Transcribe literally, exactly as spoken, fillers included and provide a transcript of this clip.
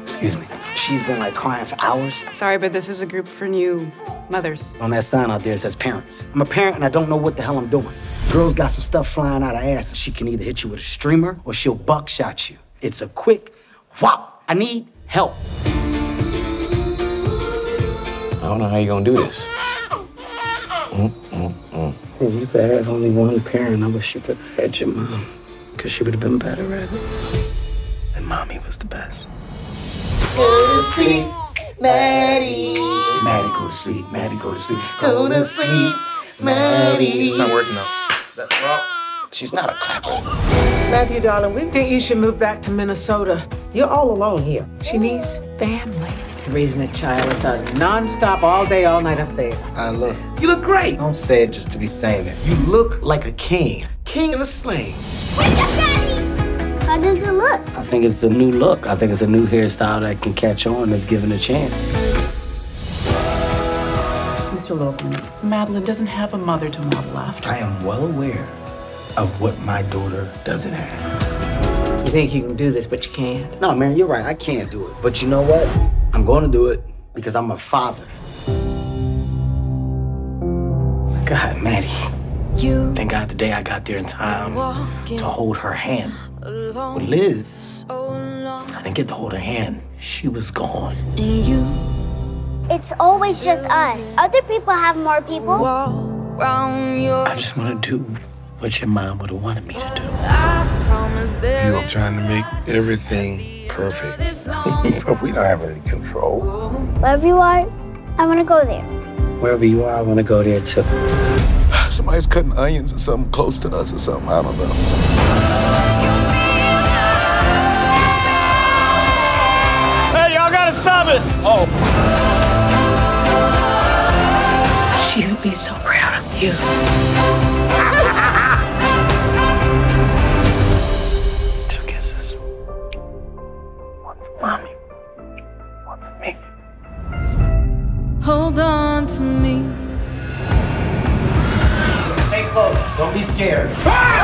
Excuse me. She's been like crying for hours. Sorry, but this is a group for new mothers. On that sign out there, it says parents. I'm a parent and I don't know what the hell I'm doing. Girl's got some stuff flying out her ass and she can either hit you with a streamer or she'll buckshot you. It's a quick whop. I need help. I don't know how you're gonna do this. Mm, mm, mm. If you could have only one parent, I wish you could have had your mom, because she would have been better at it. And mommy was the best. Go to sleep, Maddie. Maddie, go to sleep. Maddie, go to sleep. Go to sleep, Maddie. It's not working though. That, well, she's not a clapper. Matthew, darling, we think you should move back to Minnesota. You're all alone here. She needs family. Raising a child, it's a non-stop, all-day, all-night affair. I look. You look great. Don't say it just to be saying it. You look like a king. King in a sling. Wake up, Daddy! How does it look? I think it's a new look. I think it's a new hairstyle that can catch on if given a chance. Mister Logan, Madeline doesn't have a mother to model after. I am well aware of what my daughter doesn't have. You think you can do this, but you can't. No, Mary, you're right. I can't do it. But you know what? I'm going to do it because I'm a father. God, Maddie. You Thank God today I got there in time to hold her hand. With Liz, I didn't get to hold her hand. She was gone. and you It's always just us. Other people have more people. walk round your I just want to do what your mom would have wanted me to do. I promise there You're trying to make everything perfect. But we don't have any control. Wherever you are, I want to go there. Wherever you are, I want to go there too. Somebody's cutting onions or something close to us or something. I don't know. Hey, y'all gotta stop it! Oh. She would be so proud of you. Two kisses. One for mommy. One for me. hold on to me. Stay close. Don't be scared.